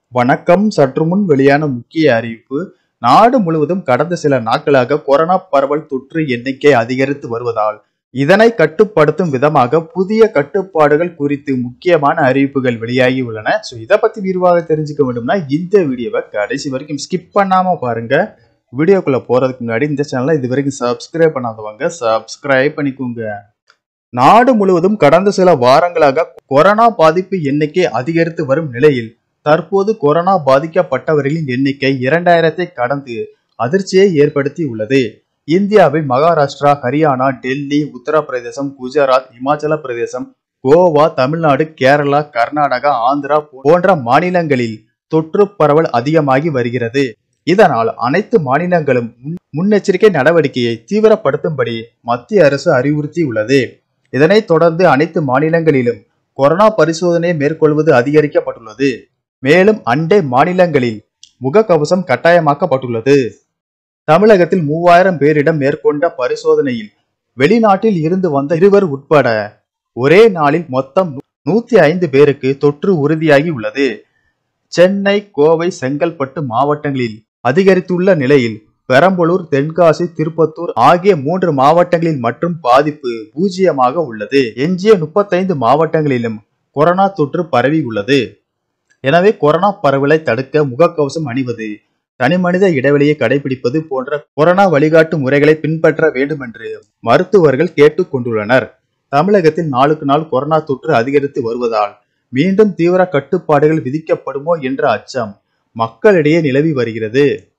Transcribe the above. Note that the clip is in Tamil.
வணக்கம். சற்று முன் வெளியான முக்கிய அறிவிப்பு. நாடு முழுவதும் கடந்த சில நாட்களாக கொரோனா பரவல் தொற்று எண்ணிக்கை அதிகரித்து வருவதால் இதனை கட்டுப்படுத்தும் விதமாக புதிய கட்டுப்பாடுகள் குறித்து முக்கியமான அறிவிப்புகள் வெளியாகி உள்ளன. இதை பத்தி விரிவாக தெரிஞ்சுக்க வேண்டும்னா இந்த வீடியோவை கடைசி வரைக்கும் ஸ்கிப் பண்ணாம பாருங்க. வீடியோக்குள்ள போறதுக்கு முன்னாடி இந்த சேனலை இது வரைக்கும் சப்ஸ்கிரைப் பண்ணாதவங்க சப்ஸ்கிரைப் பண்ணிக்கோங்க. நாடு முழுவதும் கடந்த சில வாரங்களாக கொரோனா பாதிப்பு எண்ணிக்கை அதிகரித்து வரும் நிலையில் தற்போது கொரோனா பாதிக்கப்பட்டவர்களின் எண்ணிக்கை 2000 கடந்து அதிர்ச்சியை ஏற்படுத்தி உள்ளது. இந்தியாவில் மகாராஷ்டிரா, ஹரியானா, டெல்லி, உத்தரப்பிரதேசம், குஜராத், இமாச்சல பிரதேசம், கோவா, தமிழ்நாடு, கேரளா, கர்நாடகா, ஆந்திரா போன்ற மாநிலங்களில் தொற்று பரவல் அதிகமாகி வருகிறது. இதனால் அனைத்து மாநிலங்களும் முன்னெச்சரிக்கை நடவடிக்கையை தீவிரப்படுத்தும்படி மத்திய அரசு அறிவுறுத்தியுள்ளது. இதனைத் தொடர்ந்து அனைத்து மாநிலங்களிலும் கொரோனா பரிசோதனை மேற்கொள்வது அதிகரிக்கப்பட்டுள்ளது. மேலும் அண்டை மாநிலங்களில் முகக்கவசம் கட்டாயமாக்கப்பட்டுள்ளது. தமிழகத்தில் 3000 பேரிடம் மேற்கொண்ட பரிசோதனையில் வெளிநாட்டில் இருந்து வந்த 2 உட்பட ஒரே நாளில் மொத்தம் 105 பேருக்கு தொற்று உறுதியாகி உள்ளது. சென்னை, கோவை, செங்கல்பட்டு மாவட்டங்களில் அதிகரித்துள்ள நிலையில் பெரம்பலூர், தென்காசி, திருப்பத்தூர் ஆகிய 3 மாவட்டங்களில் மட்டும் பாதிப்பு 0 உள்ளது. எஞ்சிய 35 மாவட்டங்களிலும் கொரோனா தொற்று பரவி உள்ளது. எனவே கொரோனா பரவலை தடுக்க முகக்கவசம் அணிவது, தனிமனித இடைவெளியை கடைபிடிப்பது போன்ற கொரோனா வழிகாட்டு முறைகளை பின்பற்ற வேண்டும் என்று மருத்துவர்கள் கேட்டுக் கொண்டுள்ளனர். தமிழகத்தில் நாளுக்கு நாள் கொரோனா தொற்று அதிகரித்து வருவதால் மீண்டும் தீவிர கட்டுப்பாடுகள் விதிக்கப்படுமோ என்ற அச்சம் மக்களிடையே நிலவி வருகிறது.